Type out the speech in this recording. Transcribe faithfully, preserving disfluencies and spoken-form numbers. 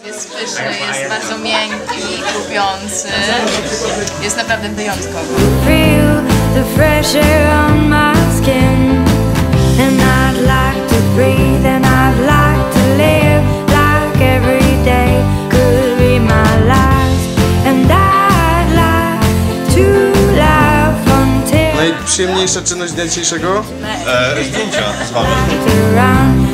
Jest pyszny, jest bardzo miękki i lubiący. Jest naprawdę wyjątkowy. Najprzyjemniejsza czynność dnia dzisiejszego? E, zdjęcia z wami.